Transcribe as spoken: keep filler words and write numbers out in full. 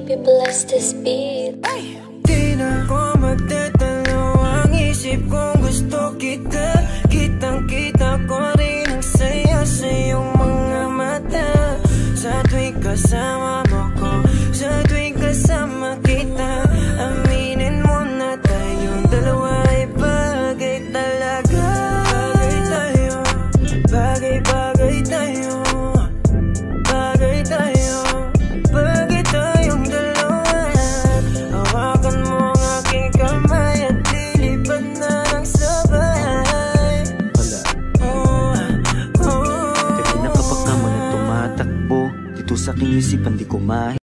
you bless this beat. Di na ko magtatalo, ang isip kong gusto kita. Kitang-kita ko rin ang saya sa iyong mga mata. Sa tuwing kasama mo ko, sa tuwing kasama kita, aminin mo na tayong dalawa ay bagay talaga. Bagay tayo, bagay-bagay tayo, bagay tayo, bagay tayong dalawa. Hawakan mo ang aking kamay at lilipad na ng sabay. Wala. Oh, oh. Gabi na kapag ka mo na tumatakbo, dito sa aking isipan di ko mahi